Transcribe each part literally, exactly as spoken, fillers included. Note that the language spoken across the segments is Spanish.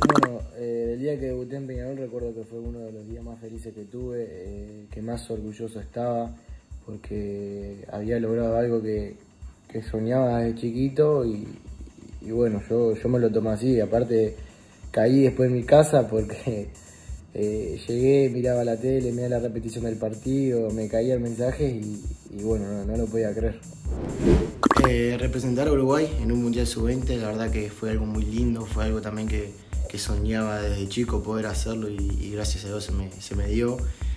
Bueno, eh, el día que debuté en Peñarol recuerdo que fue uno de los días más felices que tuve, eh, que más orgulloso estaba, porque había logrado algo que, que soñaba desde chiquito y, y bueno, yo, yo me lo tomé así. Aparte caí después en mi casa porque eh, llegué, miraba la tele, miraba la repetición del partido, me caía el mensaje y, y bueno, no, no lo podía creer. Eh, representar a Uruguay en un Mundial sub veinte, la verdad que fue algo muy lindo, fue algo también que, que soñaba desde chico poder hacerlo y, y gracias a Dios se me, se me dio.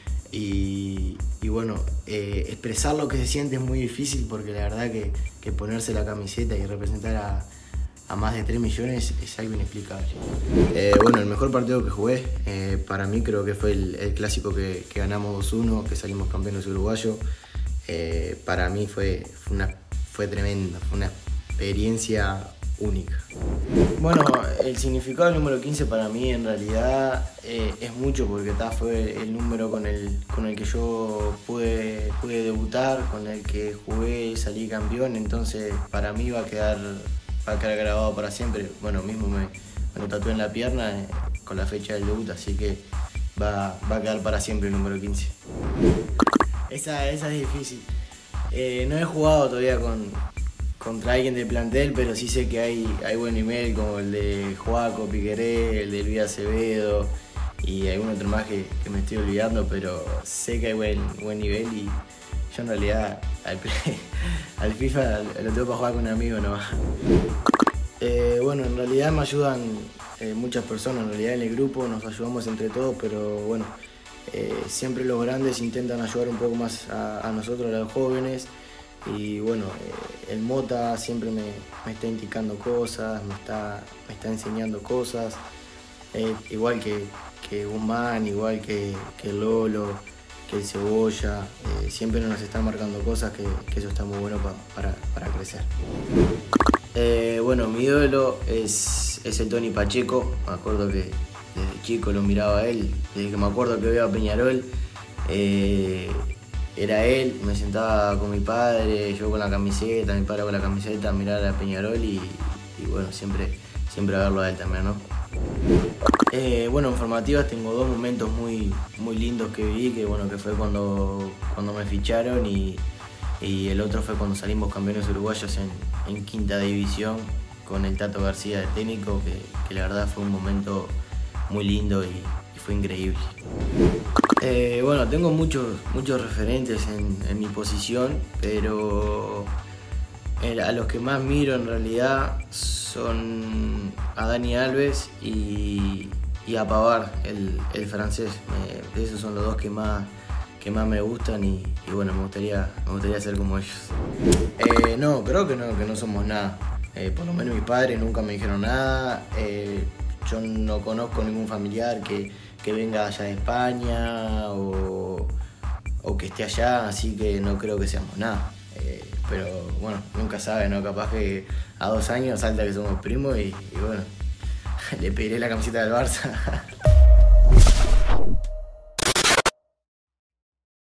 Y, y bueno, eh, expresar lo que se siente es muy difícil porque la verdad que, que ponerse la camiseta y representar a, a más de tres millones es algo inexplicable. Eh, bueno, el mejor partido que jugué, eh, para mí creo que fue el, el clásico que, que ganamos dos uno, que salimos campeones uruguayos. Eh, para mí fue, fue una Fue tremenda, fue una experiencia única. Bueno, el significado del número quince para mí en realidad eh, es mucho porque ta, fue el número con el, con el que yo pude, pude debutar, con el que jugué y salí campeón, entonces para mí va a quedar, va a quedar grabado para siempre. Bueno, mismo me, me lo tatué en la pierna eh, con la fecha del debut, así que va, va a quedar para siempre el número quince. Esa, esa es difícil. Eh, no he jugado todavía con, contra alguien del plantel, pero sí sé que hay, hay buen nivel, como el de Joaco Piqueré, el de Luis Acevedo y algún otro más que, que me estoy olvidando, pero sé que hay buen, buen nivel y yo en realidad al, al FIFA lo tengo para jugar con un amigo nomás. Eh, bueno, en realidad me ayudan eh, muchas personas, en realidad en el grupo nos ayudamos entre todos, pero bueno, Eh, siempre los grandes intentan ayudar un poco más a, a nosotros, a los jóvenes, y bueno, eh, el Mota siempre me, me está indicando cosas, me está, me está enseñando cosas, eh, igual que, que Guzmán, igual que, que Lolo, que el Cebolla, eh, siempre nos están marcando cosas que, que eso está muy bueno pa, para, para crecer. Eh, bueno, mi ídolo es, es el Tony Pacheco. Me acuerdo que desde chico lo miraba a él, desde que me acuerdo que veía a Peñarol, eh, era él, me sentaba con mi padre, yo con la camiseta, mi padre con la camiseta, a mirar a Peñarol y, y bueno, siempre, siempre a verlo a él también, ¿no? Eh, bueno, en formativas tengo dos momentos muy, muy lindos que viví, que bueno, que fue cuando, cuando me ficharon y, y el otro fue cuando salimos campeones uruguayos en, en quinta división con el Tato García de técnico, que, que la verdad fue un momento muy lindo y, y fue increíble. Eh, bueno, tengo muchos, muchos referentes en, en mi posición, pero el, a los que más miro en realidad son a Dani Alves y, y a Pavard, el, el francés. Me, esos son los dos que más, que más me gustan y, y bueno, me gustaría, me gustaría ser como ellos. Eh, no, creo que no, que no somos nada. Eh, por lo menos mis padres nunca me dijeron nada. Eh, Yo no conozco ningún familiar que, que venga allá de España o, o que esté allá, así que no creo que seamos nada. Eh, pero bueno, nunca sabe, ¿no? Capaz que a dos años salta que somos primos y, y bueno, le pediré la camiseta del Barça.